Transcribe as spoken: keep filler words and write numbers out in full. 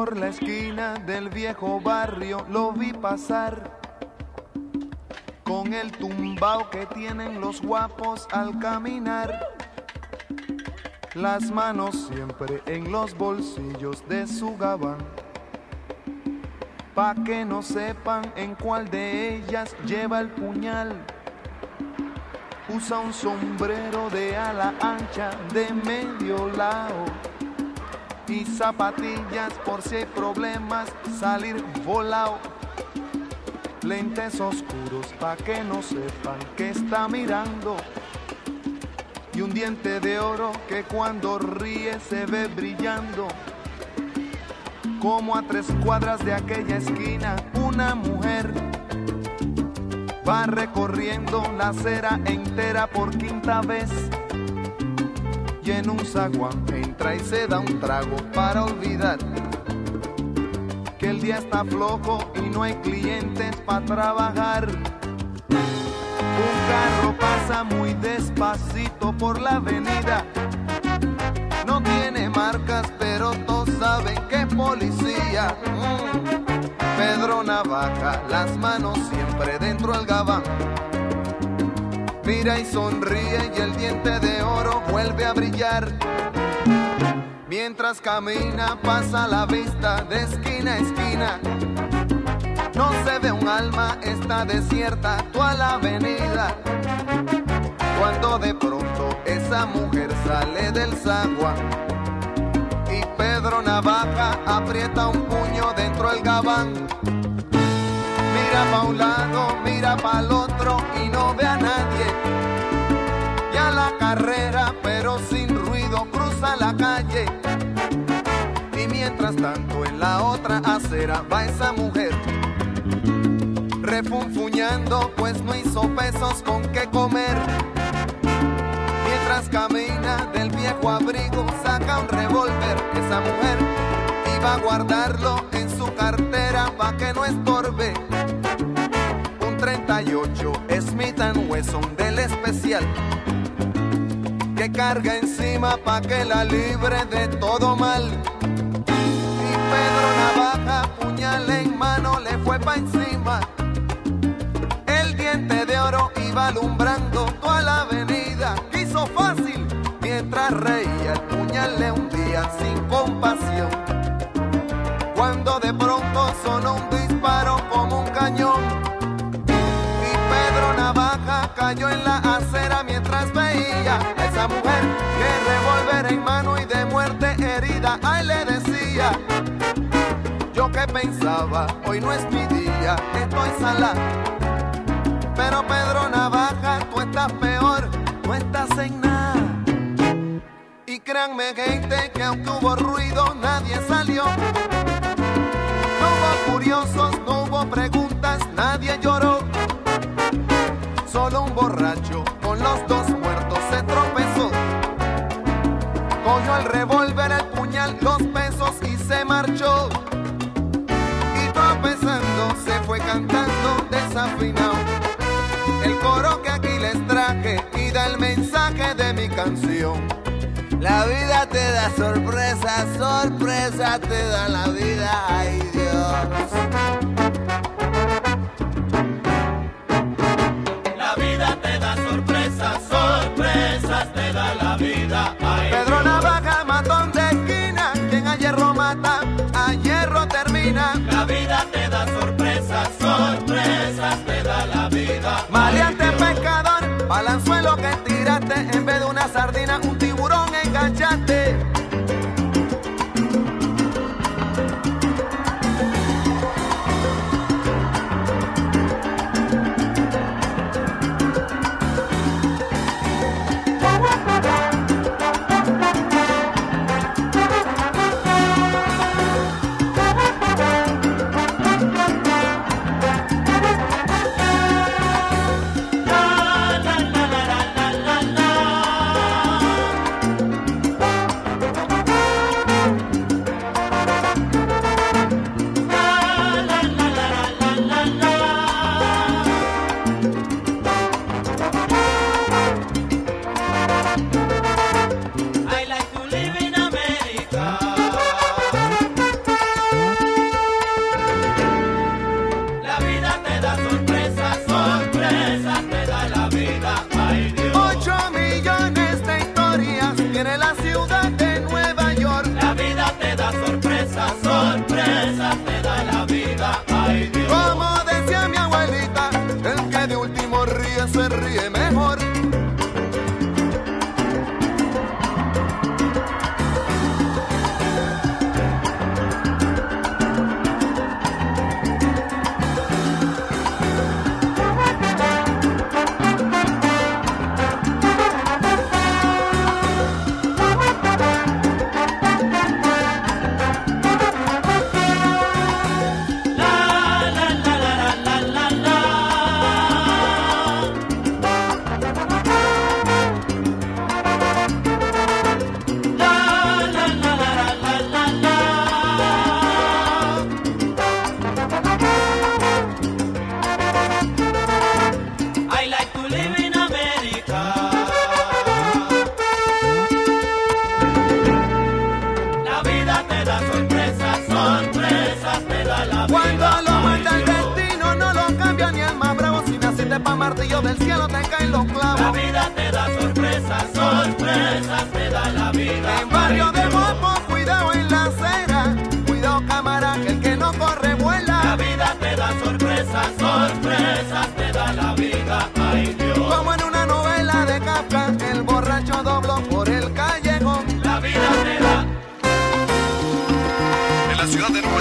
Por la esquina del viejo barrio lo vi pasar, con el tumbao que tienen los guapos al caminar, las manos siempre en los bolsillos de su gabán, pa' que no sepan en cuál de ellas lleva el puñal. Usa un sombrero de ala ancha de medio lado y zapatillas por si hay problemas salir volado. Lentes oscuros pa' que no sepan que está mirando, y un diente de oro que cuando ríe se ve brillando. Como a tres cuadras de aquella esquina una mujer va recorriendo la acera entera por quinta vez, y en un zaguán entra y se da un trago para olvidar que el día está flojo y no hay clientes para trabajar. Un carro pasa muy despacito por la avenida, no tiene marcas pero todos saben que es policía. mm. Pedro Navaja, las manos siempre dentro del gabán, mira y sonríe y el diente de oro vuelve a brillar. Mientras camina pasa la vista de esquina a esquina, no se ve un alma, está desierta toda la avenida. Cuando de pronto esa mujer sale del zaguán y Pedro Navaja aprieta un puño dentro del gabán. Mira pa' un lado, mira pa' el otro y no ve a nadie. Y a la carrera, pero sin ruido, cruza la calle. Y mientras tanto en la otra acera va esa mujer refunfuñando, pues no hizo pesos con qué comer. Mientras camina del viejo abrigo saca un revólver. Esa mujer iba a guardarlo en su cartera pa' que no estorbe. Un treinta y ocho Smith and Wesson del especial que carga encima pa' que la libre de todo mal. Y Pedro Navaja, puñal en mano, le fue pa' encima. El diente de oro iba alumbrando toda la avenida. Quiso fácil, mientras reía el puñal le hundía sin compasión. Cuando de pronto sonó un disparo como un cañón y Pedro Navaja cayó en la acera mientras veía a esa mujer que revólver en mano y de muerte herida. Ay, le decía, yo que pensaba, hoy no es mi día, estoy salada. Pero Pedro Navaja, tú estás peor, no estás en nada. Y créanme gente que aunque hubo ruido nadie salió. No hubo curiosos, no hubo preguntas, nadie lloró. Solo un borracho con los dos muertos se tropezó. Cogió el revólver, el puñal, los pesos y se marchó. Y tropezando se fue cantando desafinado el coro que aquí les traje y da el mensaje de mi canción. La vida te da sorpresa, sorpresa te da la vida, ay Dios. La vida te da sorpresas, sorpresas te da la vida, ay Pedro Dios. Navaja, matón de esquina, quien a hierro mata, a hierro termina. La vida te da sorpresas, sorpresas te da la vida. Maleante pescador, balanzuelo que tiraste, en vez de una sardina, un tiburón enganchaste. del cielo te caen los clavos. La vida te da sorpresas, sorpresas te da la vida. En barrio de Momo, cuidado en la acera, cuidado cámara, que el que no corre vuela. La vida te da sorpresas, sorpresas te da la vida, ay Dios. Como en una novela de Kafka, el borracho dobló por el callejón. La vida te da. En la ciudad de